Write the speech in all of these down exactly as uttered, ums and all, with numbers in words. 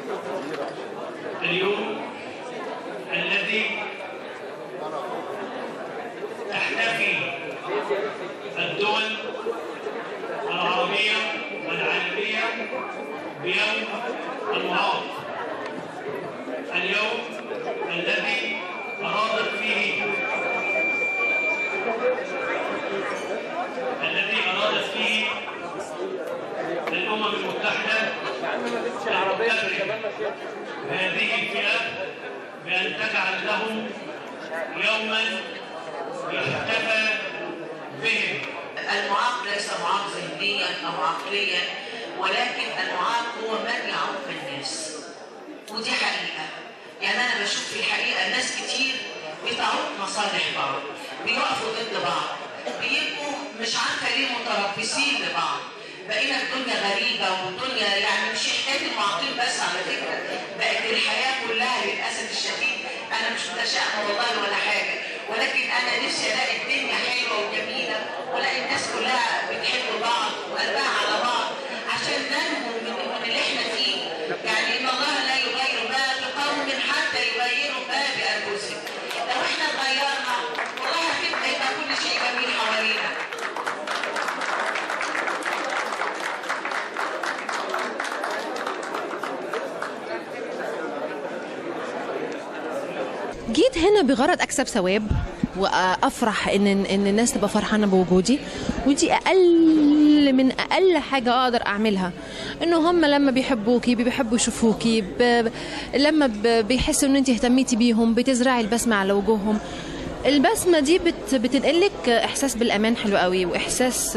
اليوم الذي تحتفي الدول العربية والعالمية بيوم المعاق، اليوم الذي أرادت فيه الذي أرادت فيه الأمم المتحدة أن تكرم هذه الفئات بأن تجعل لهم يوما يحتفى بهم. المعاق ليس معاق ذهنيا أو عقليا، ولكن المعاق هو من يعوق الناس، ودي حقيقة. يعني أنا بشوف في الحقيقة ناس كتير بتعوق مصالح بعض، بيقفوا ضد بعض، بيبقوا مش عارفة ليه متربصين لبعض. بقينا الدنيا غريبة، والدنيا يعني مش حكاية المعاقين بس، على فكرة بقت الحياة كلها للأسف الشديد. أنا مش متشائمة والله ولا حاجة، ولكن أنا نفسي ألاقي الدنيا حلوة وجميلة، وألاقي الناس كلها بتحب بعض وقلبها على بعض عشان ننمو من اللي إحنا فيه. يعني إن الله لا يغير ما بقوم حتى يغيروا ما بأنفسهم. لو إحنا اتغيرنا والله هتبقى يبقى كل شيء جميل حوالينا. جيت هنا بغرض اكسب ثواب وافرح ان ان الناس تبقى فرحانه بوجودي، ودي اقل من اقل حاجه اقدر اعملها. انه هم لما بيحبوكي بيحبوا يشوفوكي، ب... لما ب... بيحسوا ان انت اهتميتي بيهم بتزرعي البسمه على وجوههم. البسمه دي بت... بتنقلك احساس بالامان حلو قوي، واحساس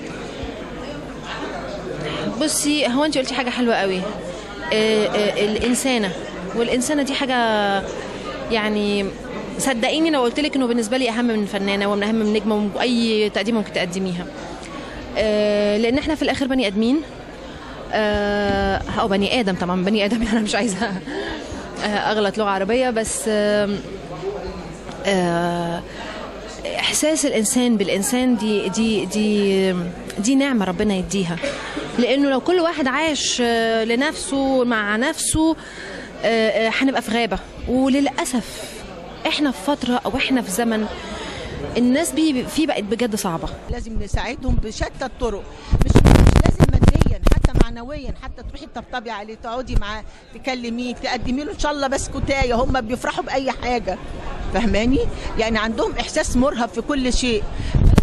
بصي هو انت قلتي حاجه حلوه قوي، الانسانه، والانسانه دي حاجه يعني صدقيني لو قلت لك انه بالنسبه لي اهم من فنانه ومن اهم من نجمه واي تقديم ممكن تقدميها. أه لان احنا في الاخر بني ادمين، أه او بني ادم، طبعا بني ادم انا مش عايزه اغلط لغه عربيه، بس أه أه احساس الانسان بالانسان دي دي دي دي نعمه ربنا يديها. لانه لو كل واحد عايش لنفسه مع نفسه هنبقى في غابه. وللاسف احنا في فتره او احنا في زمن الناس بي فيه بقت بجد صعبه. لازم نساعدهم بشتى الطرق، مش مش لازم ماديا، حتى معنويا، حتى تروحي تطبطبي عليه، تقعدي معاه، تكلميه، تقدمي له ان شاء الله بسكوتايه. هم بيفرحوا باي حاجه، فهماني؟ يعني عندهم احساس مرهف في كل شيء.